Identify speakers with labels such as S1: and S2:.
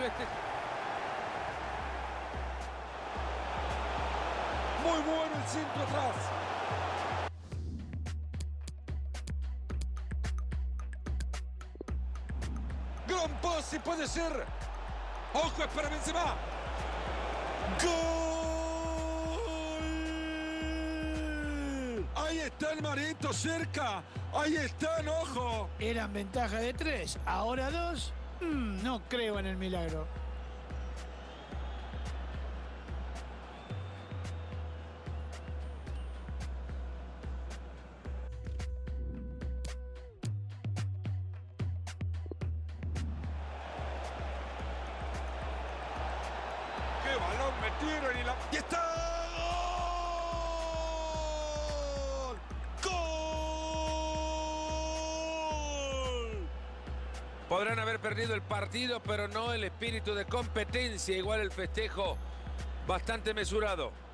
S1: celeste.
S2: Muy bueno el centro atrás. Gran pase, puede ser. Ojo, espera Benzema. ¡Gol! Ahí está el Marito cerca. Ahí están, ojo.
S3: Eran ventaja de 3, ahora 2. No creo en el milagro.
S2: ¡Qué balón metieron! ¡Y está! ¡Gol! ¡Gol!
S1: Podrán haber perdido el partido, pero no el espíritu de competencia. Igual el festejo bastante mesurado.